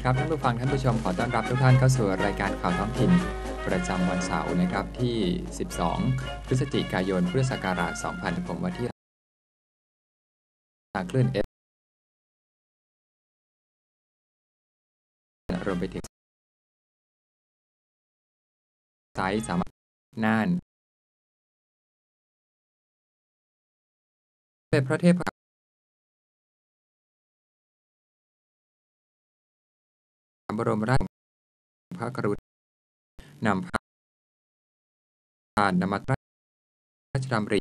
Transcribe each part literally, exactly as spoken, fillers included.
ครับท่านผู้ฟังท่านผู้ชมขอต้อนรับทุกท่านเข้าสู่รายการข่าวท้องถิ่นประจำวันเสาร์นะครับที่สิบสองพฤศจิกายนพุทธศักราชสองพันผมวันที่ทางคลื่น เอฟ รวมไปถึงไซต์สามารถน่านเป็นพระเทพบรมราชพระกรุณานำพาผ่านนมัตราชดำริ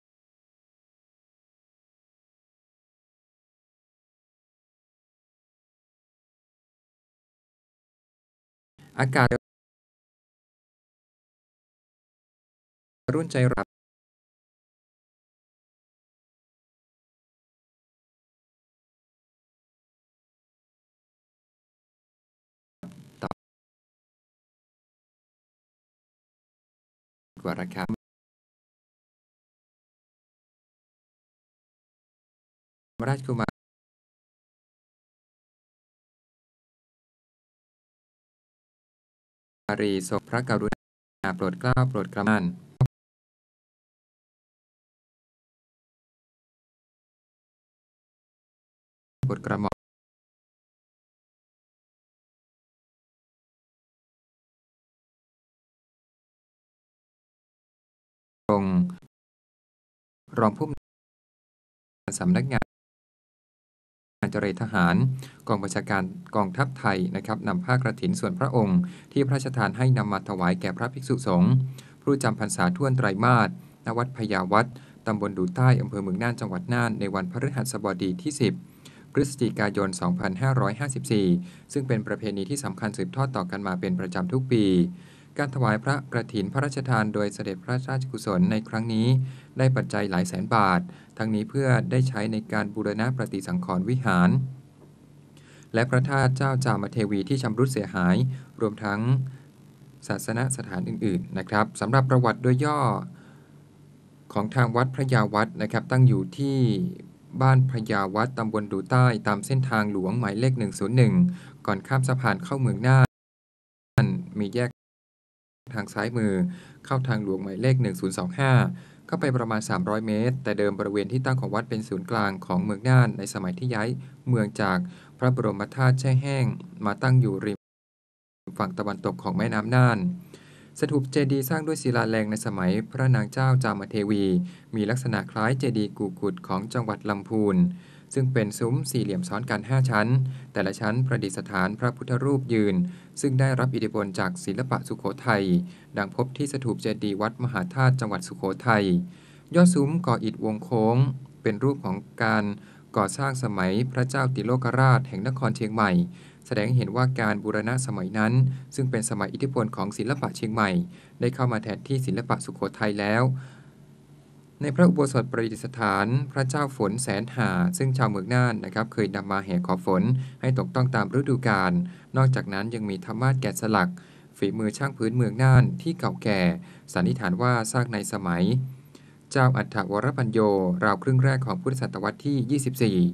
อากาศรุ่นใจรับต่อกว่าราคาราชกุมารีทรงพระกรุณาโปรดเกล้าโปรดกระหม่อมโปรดกระหม่อมทรงรองผู้สำนักงานเจรทหารกองบัญชาการกองทัพไทยนะครับนำผ้ากฐินส่วนพระองค์ที่พระราชทานให้นำมาถวายแก่พระภิกษุสงฆ์ผู้จำพรรษาท่วนไตรมาสณวัดพญาวัดตำบลดูใต้อำเภอเมืองน่านจังหวัดน่านในวันพฤหัสบดีที่สิบพฤศจิกายน สองพันห้าร้อยห้าสิบสี่ ซึ่งเป็นประเพณีที่สำคัญสืบทอดต่อกันมาเป็นประจำทุกปีการถวายพระกฐินพระราชทานโดยเสด็จพระราชกุศลในครั้งนี้ได้ปัจจัยหลายแสนบาททั้งนี้เพื่อได้ใช้ในการบูรณะปฏิสังขรณ์วิหารและพระธาตุเจ้าจามเทวีที่ชำรุดเสียหายรวมทั้งศาสนสถานอื่นๆนะครับสำหรับประวัติโดยย่อของทางวัดพระยาวัดนะครับตั้งอยู่ที่บ้านพระยาวัดตำบลดูใต้ตามเส้นทางหลวงหมายเลขหนึ่งศูนย์หนึ่งก่อนข้ามสะพานเข้าเมืองน่านมีแยกทางซ้ายมือเข้าทางหลวงหมายเลขหนึ่งศูนย์สองห้าเข้าไปประมาณสามร้อยเมตรแต่เดิมบริเวณที่ตั้งของวัดเป็นศูนย์กลางของเมืองน่านในสมัยที่ย้ายเมืองจากพระบรมธาตุแช่แห้งมาตั้งอยู่ริมฝั่งตะวันตกของแม่น้ำน่านสถูปเจดีย์สร้างด้วยศิลาแรงในสมัยพระนางเจ้าจามเทวีมีลักษณะคล้ายเจดีย์กูกุดของจังหวัดลำพูนซึ่งเป็นซุ้มสี่เหลี่ยมซ้อนกันห้าชั้นแต่ละชั้นประดิษฐานพระพุทธรูปยืนซึ่งได้รับอิทธิพลจากศิลปะสุโขทัยดังพบที่สถูปเจดีย์วัดมหาธาตุจังหวัดสุโขทัยยอดซุ้มก่ออิฐวงโค้งเป็นรูปของการก่อสร้างสมัยพระเจ้าติโลกราชแห่งนครเชียงใหม่แสดงให้เห็นว่าการบูรณะสมัยนั้นซึ่งเป็นสมัยอิทธิพลของศิลปะเชียงใหม่ได้เข้ามาแทนที่ศิลปะสุโขทัยแล้วในพระอุโบสถประดิษฐานพระเจ้าฝนแสนหาซึ่งชาวเมืองน่านนะครับเคยนำมาแห่ขอฝนให้ตกต้องตามฤดูกาลนอกจากนั้นยังมีธรรมาสน์แกะสลักฝีมือช่างพื้นเมืองน่านที่เก่าแก่สันนิษฐานว่าสร้างในสมัยเจ้าอัฏฐวรปัญโยราวครึ่งแรกของพุทธศตวรรษที่ยี่สิบสี่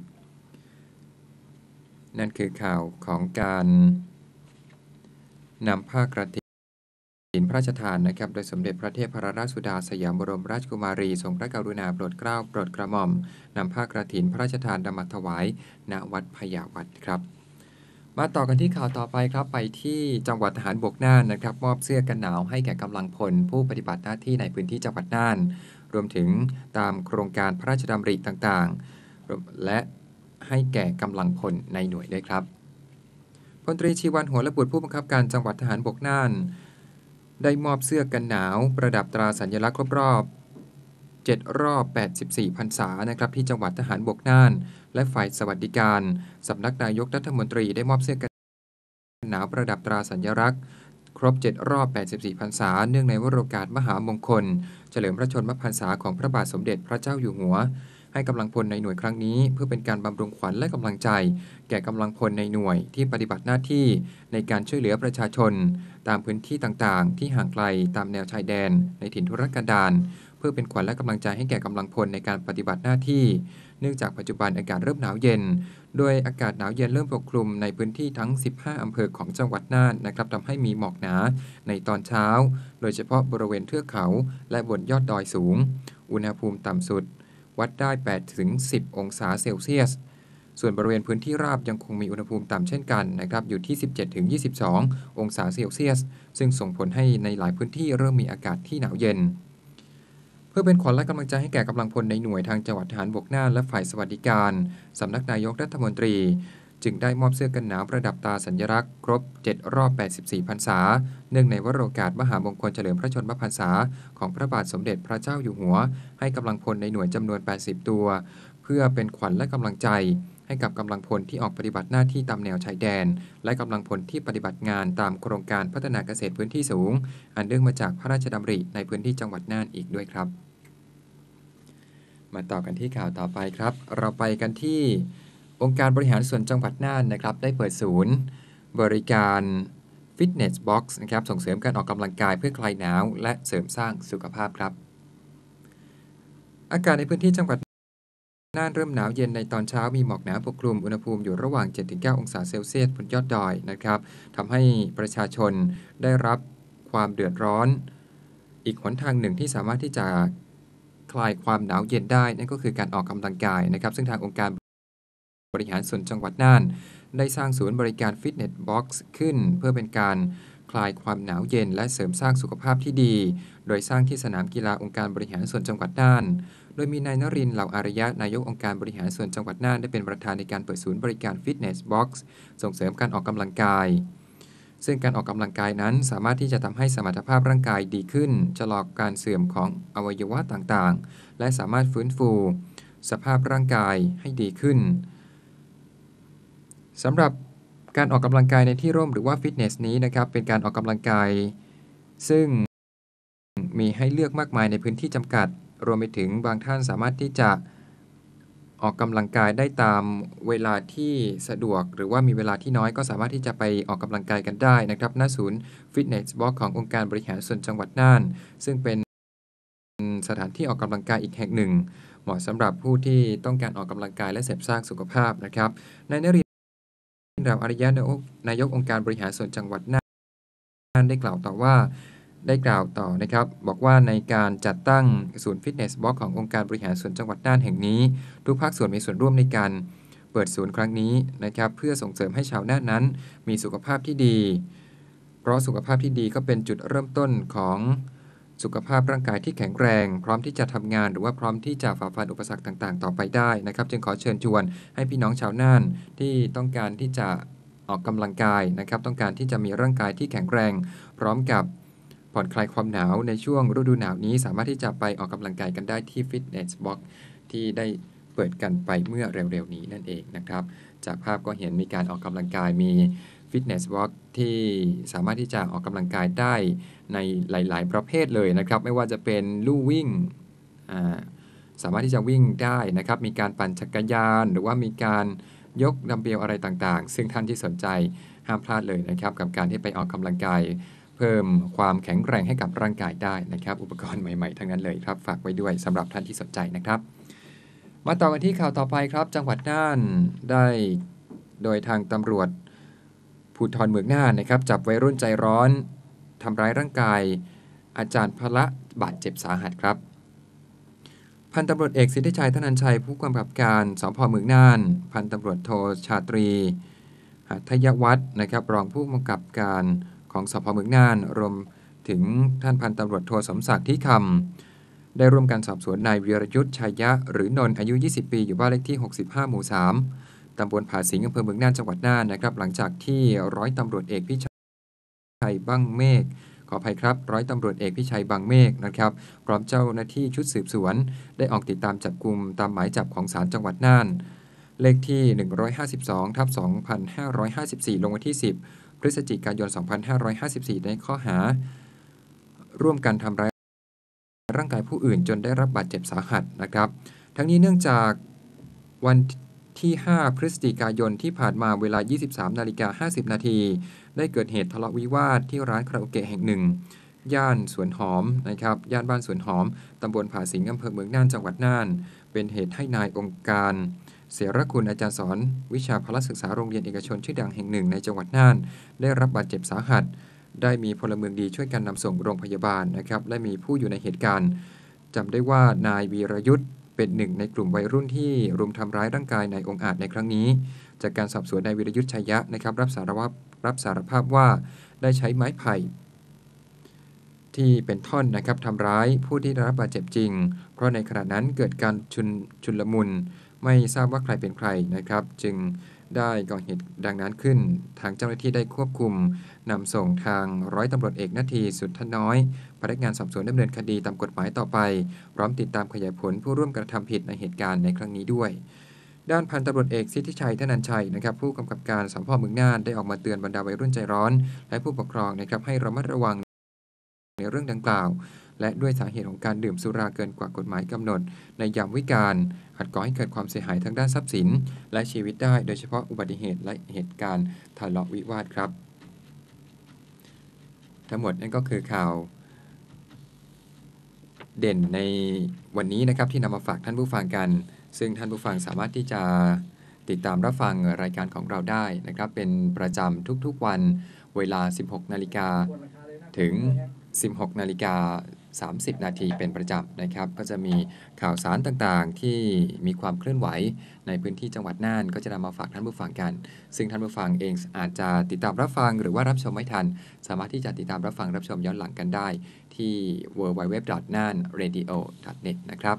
นั่นคือข่าวของการนำผ้ากฐินพระราชทานนะครับโดยสมเด็จพระเทพรัตนราชสุดาสยามบรมราชกุมารีทรงพระกรุณาโปรดเกล้าโปรดกระหม่อมนำผ้ากฐินพระราชทานนำมาถวายณวัดพญาวัดครับมาต่อกันที่ข่าวต่อไปครับไปที่จังหวัดทหารบกน่านนะครับมอบเสื้อกันหนาวให้แก่กำลังพลผู้ปฏิบัติหน้าที่ในพื้นที่จังหวัดน่านรวมถึงตามโครงการพระราชดำริต่างๆและให้แก่กำลังพลในหน่วยด้วยครับพลตรีชีวันหัวละบุตรผู้บังคับการจังหวัดทหารบกน่านได้มอบเสื้อกันหนาวประดับตราสัญลักษณ์ครบรอบเจ็ดรอบแปดสิบสี่พรรษานะครับที่จังหวัดทหารบกน่านและฝ่ายสวัสดิการสำนักนายกรัฐมนตรีได้มอบเสื้อกันหนาวประดับตราสัญลักษณ์ครบเจ็ดรอบแปดสิบสี่พรรษาเนื่องในวโรกาสมหามงคลเฉลิมพระชนมพรรษาของพระบาทสมเด็จพระเจ้าอยู่หัวให้กำลังพลในหน่วยครั้งนี้เพื่อเป็นการบำรุงขวัญและกำลังใจแก่กำลังพลในหน่วยที่ปฏิบัติหน้าที่ในการช่วยเหลือประชาชนตามพื้นที่ต่างๆที่ห่างไกลตามแนวชายแดนในถิ่นทุรกันดารพื่อเป็นขวัญและกำลังใจให้แก่กำลังพลในการปฏิบัติหน้าที่เนื่องจากปัจจุบันอากาศเริ่มหนาวเย็นโดยอากาศหนาวเย็นเริ่มปกคลุมในพื้นที่ทั้งสิบห้าอำเภอของจังหวัดน่านนะครับทำให้มีหมอกหนาในตอนเช้าโดยเฉพาะบริเวณเทือกเขาและบนยอดดอยสูงอุณหภูมิต่ำสุดวัดได้ แปดถึงสิบ องศาเซลเซียสส่วนบริเวณพื้นที่ราบยังคงมีอุณหภูมิต่ำเช่นกันนะครับอยู่ที่ สิบเจ็ดถึงยี่สิบสอง องศาเซลเซียสซึ่งส่งผลให้ในหลายพื้นที่เริ่มมีอากาศที่หนาวเย็นเพื่อเป็นขวัญและกำลังใจให้แก่กำลังพลในหน่วยทางจังหวัดทหารบกน่านและฝ่ายสวัสดิการสำนักนายกรัฐมนตรีจึงได้มอบเสื้อกันหนาวประดับตาสัญลักษณ์ครบเจ็ดรอบแปดสิบสี่พรรษาเนื่องในวโรกาสมหามงคลเฉลิมพระชนมพรรษาของพระบาทสมเด็จพระเจ้าอยู่หัวให้กำลังพลในหน่วยจำนวนแปดสิบตัวเพื่อเป็นขวัญและกำลังใจให้กับกำลังพลที่ออกปฏิบัติหน้าที่ตามแนวชายแดนและกำลังพลที่ปฏิบัติงานตามโครงการพัฒนาเกษตรพื้นที่สูงอันเนื่องมาจากพระราชดำริในพื้นที่จังหวัดน่านอีกด้วยครับมาต่อกันที่ข่าวต่อไปครับเราไปกันที่องค์การบริหารส่วนจังหวัดน่านนะครับได้เปิดศูนย์บริการฟิตเนสบ็อกซ์นะครับส่งเสริมการออกกำลังกายเพื่อคลายหนาวและเสริมสร้างสุขภาพครับอากาศในพื้นที่จังหวัดน่านเริ่มหนาวเย็นในตอนเช้ามีหมอกหนาปกคลุมอุณหภูมิอยู่ระหว่าง เจ็ดถึงเก้า องศาเซลเซียสบนยอดดอยนะครับทำให้ประชาชนได้รับความเดือดร้อนอีกหนทางหนึ่งที่สามารถที่จะคลายความหนาวเย็นได้นั่นก็คือการออกกำลังกายนะครับซึ่งทางองค์การบริหารส่วนจังหวัดน่านได้สร้างศูนย์บริการฟิตเนสบ็อกซ์ขึ้นเพื่อเป็นการคลายความหนาวเย็นและเสริมสร้างสุขภาพที่ดีโดยสร้างที่สนามกีฬาองค์การบริหารส่วนจังหวัดน่านโดยมีนายนรินทร์เหล่าอารยะนายกองค์การบริหารส่วนจังหวัดน่านได้เป็นประธานในการเปิดศูนย์บริการฟิตเนสบ็อกซ์ส่งเสริมการออกกำลังกายซึ่งการออกกำลังกายนั้นสามารถที่จะทำให้สมรรถภาพร่างกายดีขึ้นชะลอการเสื่อมของอวัยวะต่างๆและสามารถฟื้นฟูสภาพร่างกายให้ดีขึ้นสำหรับการออกกำลังกายในที่ร่มหรือว่าฟิตเนสนี้นะครับเป็นการออกกำลังกายซึ่งมีให้เลือกมากมายในพื้นที่จำกัดรวมไปถึงบางท่านสามารถที่จะออกกำลังกายได้ตามเวลาที่สะดวกหรือว่ามีเวลาที่น้อยก็สามารถที่จะไปออกกำลังกายกันได้นะครับณศูนย์ฟิตเนสบ็อกซ์ขององค์การบริหารส่วนจังหวัดน่านซึ่งเป็นสถานที่ออกกำลังกายอีกแห่งหนึ่งเหมาะสำหรับผู้ที่ต้องการออกกำลังกายและเสริมสร้างสุขภาพนะครับนายนรินทร์ เราอริยะนายกองค์การบริหารส่วนจังหวัดน่านได้กล่าวต่อว่าได้กล่าวต่อนะครับบอกว่าในการจัดตั้งศูนย์ฟิตเนสบ็อกซ์ขององค์การบริหารส่วนจังหวัดน่านแห่งนี้ทุกภาคส่วนมีส่วนร่วมในการเปิดศูนย์ครั้งนี้นะครับเพื่อส่งเสริมให้ชาวน่านนั้นมีสุขภาพที่ดีเพราะสุขภาพที่ดีก็เป็นจุดเริ่มต้นของสุขภาพร่างกายที่แข็งแรงพร้อมที่จะทำงานหรือว่าพร้อมที่จะฝ่าฟันอุปสรรคต่างๆต่อไปได้นะครับจึงขอเชิญชวนให้พี่น้องชาวน่านที่ต้องการที่จะออกกำลังกายนะครับต้องการที่จะมีร่างกายที่แข็งแรงพร้อมกับผ่อนคลายความหนาวในช่วงฤดูหนาวนี้สามารถที่จะไปออกกำลังกายกันได้ที่ฟิตเนสบ็อกซ์ที่ได้เปิดกันไปเมื่อเร็วๆนี้นั่นเองนะครับจากภาพก็เห็นมีการออกกำลังกายมีฟิตเนสบ็อกซ์ที่สามารถที่จะออกกำลังกายได้ในหลายๆประเภทเลยนะครับไม่ว่าจะเป็นลู่วิ่งสามารถที่จะวิ่งได้นะครับมีการปั่นจักรยานหรือว่ามีการยกดัมเบลอะไรต่างๆซึ่งท่านที่สนใจห้ามพลาดเลยนะครับกับการที่ไปออกกำลังกายเพิ่มความแข็งแรงให้กับร่างกายได้นะครับอุปกรณ์ใหม่ๆทั้งนั้นเลยครับฝากไว้ด้วยสำหรับท่านที่สนใจนะครับมาต่อกันที่ข่าวต่อไปครับจังหวัดน่านได้โดยทางตำรวจภูธรเมืองน่านนะครับจับวัยรุ่นใจร้อนทำร้ายร่างกายอาจารย์พละบาดเจ็บสาหัสครับพันตำรวจเอกสิทธิชัยธนัญชัยผู้กำกับการสภ.เมืองน่านพันตำรวจโทชาตรีหัตถยวัฒน์นะครับรองผู้กำกับการของสภ.เมืองน่านรวมถึงท่านพันตำรวจโทสมศักดิ์ที่คำได้ร่วมกันสอบสวนนายวีรยุทธ์ชัยยะหรือนนท์อายุยี่สิบปีอยู่บ้านเลขที่หกสิบห้าหมู่สามตำบลผาสิงห์อำเภอเมืองน่านจังหวัดน่านนะครับหลังจากที่ร้อยตำรวจเอกพิชัยบังเมฆขออภัยครับร้อยตำรวจเอกพิชัยบังเมฆนะครับพร้อมเจ้าหน้าที่ชุดสืบสวนได้ออกติดตามจับกุมตามหมายจับของศาลจังหวัดน่านเลขที่หนึ่งร้อยห้าสิบสองทับสองพันห้าร้อยห้าสิบสี่ลงวันที่สิบพฤศจิกายนสองพันห้าร้อยห้าสิบสี่ในข้อหาร่วมกันทำร้ายร่างกายผู้อื่นจนได้รับบาดเจ็บสาหัสนะครับทั้งนี้เนื่องจากวันที่ห้าพฤศจิกายนที่ผ่านมาเวลา ยี่สิบสามนาฬิกาห้าสิบนาทีได้เกิดเหตุทะเลาะวิวาทที่ร้านคาราโอเกะแห่งหนึ่งย่านสวนหอมนะครับย่านบ้านสวนหอมตำบลผาสิงอำเภอเมืองน่านจังหวัดน่านเป็นเหตุให้นายองค์การเสรคุณอาจารย์สอนวิชาพละศึกษาโรงเรียนเอกชนชื่อดังแห่งหนึ่งในจังหวัดน่านได้รับบาดเจ็บสาหัสได้มีพลเมืองดีช่วยกันนำส่งโรงพยาบาลนะครับและมีผู้อยู่ในเหตุการณ์จำได้ว่านายวีรยุทธ์เป็นหนึ่งในกลุ่มวัยรุ่นที่รุมทำร้ายร่างกายนายองค์อาจในครั้งนี้จากการสอบสวนนายวีรยุทธ์ชัยยะนะครับรับสารภาพรับสารภาพว่าได้ใช้ไม้ไผ่ที่เป็นท่อนนะครับทำร้ายผู้ที่ได้รับบาดเจ็บจริงเพราะในขณะนั้นเกิดการชุนชุนลมุนไม่ทราบว่าใครเป็นใครนะครับจึงได้ก่อเหตุดังนั้นขึ้นทางเจ้าหน้าที่ได้ควบคุมนำส่งทางร้อยตำรวจเอกนาทีสุทธน้อยพนักงานสอบสวนดำเนินคดีตามกฎหมายต่อไปพร้อมติดตามขยายผลผู้ร่วมกระทำผิดในเหตุการณ์ในครั้งนี้ด้วยด้านพันตำรวจเอกสิทธิชัยธนันชัยนะครับผู้กำกับการสพเมืองน่านได้ออกมาเตือนบรรดาวัยรุ่นใจร้อนและผู้ปกครองนะครับให้ระมัดระวังในเรื่องดังกล่าวและด้วยสาเหตุของการดื่มสุราเกินกว่ากฎหมายกำหนดในยามวิกาลอาจก่อให้เกิดความเสียหายทางด้านทรัพย์สินและชีวิตได้โดยเฉพาะอุบัติเหตุและเหตุการณ์ทะเลาะวิวาทครับทั้งหมดนั่นก็คือข่าวเด่นในวันนี้นะครับที่นำมาฝากท่านผู้ฟังกันซึ่งท่านผู้ฟังสามารถที่จะติดตามรับฟังรายการของเราได้นะครับเป็นประจำทุกๆวันเวลา สิบหกนาฬิกาถึง สิบหกนาฬิกาสามสิบนาทีเป็นประจำนะครับก็จะมีข่าวสารต่างๆที่มีความเคลื่อนไหวในพื้นที่จังหวัดน่านก็จะนำมาฝากท่านผู้ฟังกันซึ่งท่านผู้ฟังเองอาจจะติดตามรับฟังหรือว่ารับชมไม่ทันสามารถที่จะติดตามรับฟังรับชมย้อนหลังกันได้ที่ ดับเบิลยู ดับเบิลยู ดับเบิลยู ดอท น่าน เรดิโอ ดอท เน็ต นะครับ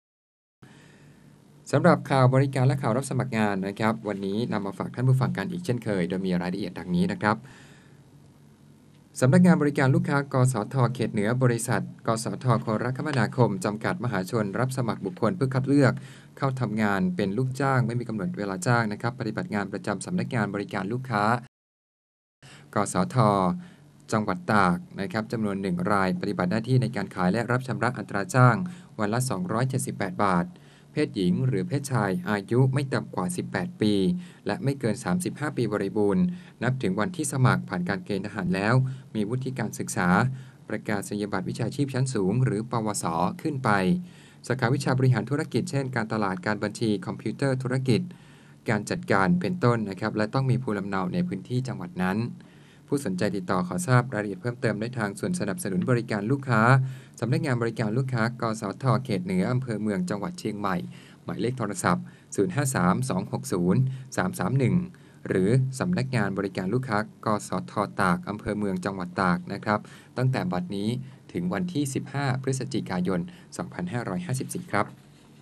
สำหรับข่าวบริการและข่าวรับสมัครงานนะครับวันนี้นำมาฝากท่านผู้ฟังกันอีกเช่นเคยโดยมีรายละเอียดดังนี้นะครับสำนักงานบริการลูกค้ากสทเขตเหนือบริษัทกสทโทรคมนาคมจำกัดมหาชนรับสมัครบุคคลเพื่อคัดเลือกเข้าทำงานเป็นลูกจ้างไม่มีกำหนดเวลาจ้างนะครับปฏิบัติงานประจำสำนักงานบริการลูกค้ากสทจังหวัดตากนะครับจำนวนหนึ่งรายปฏิบัติหน้าที่ในการขายและรับชำระอัตราจ้างวันละสองร้อยเจ็ดสิบแปดบาทเพศหญิงหรือเพศชายอายุไม่ต่ำกว่าสิบแปดปีและไม่เกินสามสิบห้าปีบริบูรณ์นับถึงวันที่สมัครผ่านการเกณฑ์ทหารแล้วมีวุฒิการศึกษาประกาศนียบัตรวิชาชีพชั้นสูงหรือปวสขึ้นไปสาขาวิชาบริหารธุรกิจเช่นการตลาดการบัญชีคอมพิวเตอร์ธุรกิจการจัดการเป็นต้นนะครับและต้องมีภูมิลำเนาในพื้นที่จังหวัดนั้นผู้สนใจติดต่อขอทราบรายละเอียดเพิ่มเติมได้ทางส่วนสนับสนุนบริการลูกค้าสำนักงานบริการลูกค้ากสทเขตเหนืออำเภอเมืองจังหวัดเชียงใหม่หมายเลขโทรศัพท์ศูนย์ ห้า สาม สอง หก ศูนย์ สาม สาม หนึ่งหรือสำนักงานบริการลูกค้ากสทตากอำเภอเมืองจังหวัดตากนะครับตั้งแต่บัดนี้ถึงวันที่สิบห้าพฤศจิกายนสองพันห้าร้อยห้าสิบสี่ครับ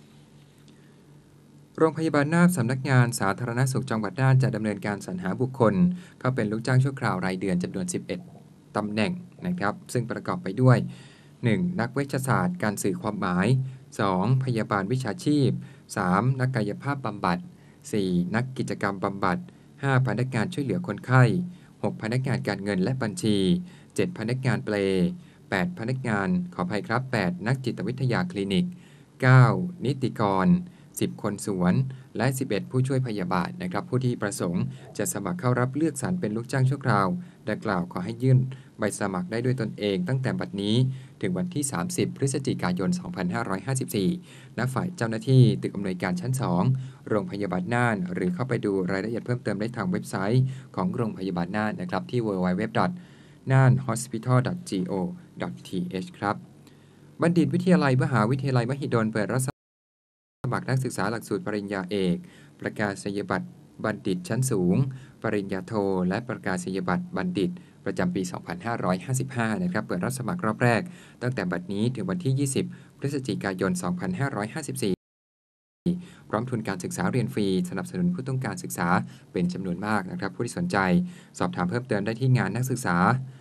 โรงพยาบาลน่านสำนักงานสาธารณสุขจังหวัดน่านจะดำเนินการสรรหาบุคคลเข้าเป็นลูกจ้างชั่วคราวรายเดือนจำนวนสิบเอ็ดตำแหน่งนะครับซึ่งประกอบไปด้วย หนึ่ง. นักเวชศาสตร์การสื่อความหมาย สอง. พยาบาลวิชาชีพ สาม. นักกายภาพบำบัด สี่. นักกิจกรรมบำบัด ห้า. พนักงานช่วยเหลือคนไข้ หก. พนักงานการเงินและบัญชี เจ็ด. พนักงานเปล แปด. พนักงานขออภัยครับ แปด. นักจิตวิทยาคลินิก เก้า. นิติกร สิบ คนสวนและ สิบเอ็ด ผู้ช่วยพยาบาลนะครับผู้ที่ประสงค์จะสมัครเข้ารับเลือกสรรเป็นลูกจ้างชั่วคราวดังกล่าวขอให้ยื่นใบสมัครได้ด้วยตนเองตั้งแต่บัดนี้ถึงวันที่สามสิบพฤศจิกายนสองพันห้าร้อยห้าสิบสี่ณฝ่ายเจ้าหน้าที่ตึกอำนวยการชั้นสองโรงพยาบาลน่านหรือเข้าไปดูรายละเอียดเพิ่มเติมได้ทางเว็บไซต์ของโรงพยาบาลน่านนะครับที่ ดับเบิลยู ดับเบิลยู ดับเบิลยู ดอท น่าน ฮอสพิทัล ดอท โก ดอท ที เอช ครับบัณฑิตวิทยาลัยมหาวิทยาลัยมหิดลเปิดรับสมัครนักศึกษาหลักสูตรปริญญาเอกประกาศนียบัตรบัณฑิตชั้นสูงปริญญาโทและประกาศนียบัตรบัณฑิตประจำปี สองพันห้าร้อยห้าสิบห้า นะครับเปิดรับสมัครรอบแรกตั้งแต่บัดนี้ถึงวันที่ ยี่สิบ พฤศจิกายน สองพันห้าร้อยห้าสิบสี่ พร้อมทุนการศึกษาเรียนฟรีสนับสนุนผู้ต้องการศึกษาเป็นจำนวนมากนะครับผู้ที่สนใจสอบถามเพิ่มเติมได้ที่งานนักศึกษา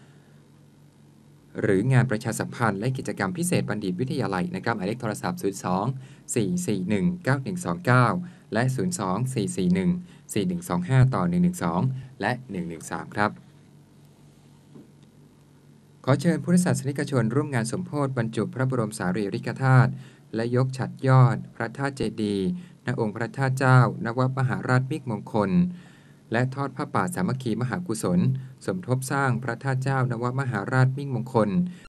หรืองานประชาสัมพันธ์และกิจกรรมพิเศษบัณฑิตวิทยาลัยนะครับหมายเลขโทรศัพท์ ศูนย์ สอง สี่ สี่ หนึ่ง เก้า หนึ่ง สอง เก้า และ ศูนย์ สอง สี่ สี่ หนึ่ง สี่ หนึ่ง สอง ห้า ต่อ หนึ่ง หนึ่ง สอง และ หนึ่ง หนึ่ง สาม ครับขอเชิญพุทธศาสนิกชนร่วมงานสมโภชบรรจุพระบรมสารีริกธาตุและยกฉัตรยอดพระธาตุเจดีย์ณองค์พระธาตุเจ้านวมหาราชมิกมงคลและทอดผ้าป่าสามัคคีมหากุศลสมทบสร้างพระธาตุเจ้านวมหาราชมิ่งมงคล